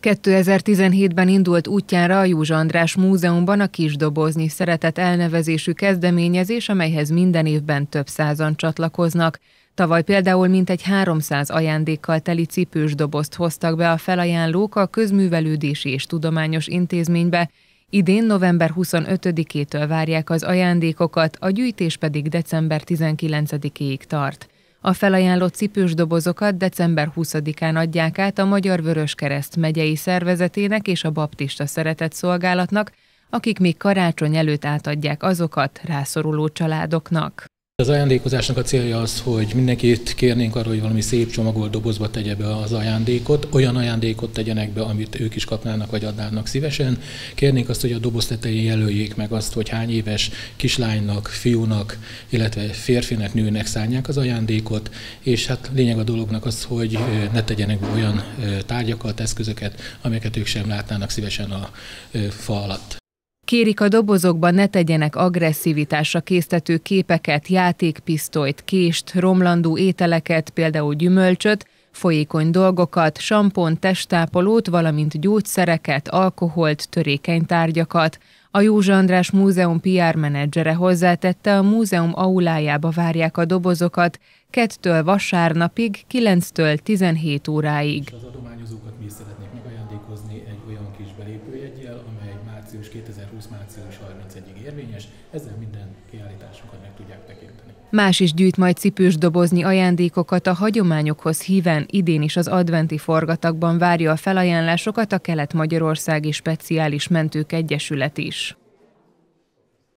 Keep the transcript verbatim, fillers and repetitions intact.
kétezer-tizenhétben indult útjára a Józsa András Múzeumban a Kisdobozni Szeretet elnevezésű kezdeményezés, amelyhez minden évben több százan csatlakoznak. Tavaly például mintegy háromszáz ajándékkal teli cipős dobozt hoztak be a felajánlók a Közművelődési és Tudományos Intézménybe. Idén november huszonötödikétől várják az ajándékokat, a gyűjtés pedig december tizenkilencedikéig tart. A felajánlott cipős dobozokat december huszadikán adják át a Magyar Vöröskereszt megyei szervezetének és a Baptista Szeretetszolgálatnak, akik még karácsony előtt átadják azokat rászoruló családoknak. Az ajándékozásnak a célja az, hogy mindenkit kérnénk arra, hogy valami szép csomagolt dobozba tegye be az ajándékot, olyan ajándékot tegyenek be, amit ők is kapnának vagy adnának szívesen. Kérnénk azt, hogy a doboz tetején jelöljék meg azt, hogy hány éves kislánynak, fiúnak, illetve férfinek, nőnek szánják az ajándékot, és hát lényeg a dolognak az, hogy ne tegyenek be olyan tárgyakat, eszközöket, amelyeket ők sem látnának szívesen a fa alatt. Kérik, a dobozokban ne tegyenek agresszivitásra késztető képeket, játékpisztolyt, kést, romlandó ételeket, például gyümölcsöt, folyékony dolgokat, sampont, testápolót, valamint gyógyszereket, alkoholt, törékeny tárgyakat. A Józsa András Múzeum pé er menedzsere hozzátette, a múzeum aulájába várják a dobozokat kettől vasárnapig, kilenctől tizenhét óráig. Az adományozókat mi is szeretnék megajándékozni egy olyan kis belépőjeggyel, amely március kétezer-húsz. március harmincegyedikéig érvényes, ezzel minden kiállításunkat meg tudják tekinteni. Más is gyűjt majd cipős dobozni ajándékokat a hagyományokhoz híven, idén is az adventi forgatagban várja a felajánlásokat a Kelet-Magyarországi Speciális Mentők Egyesület is.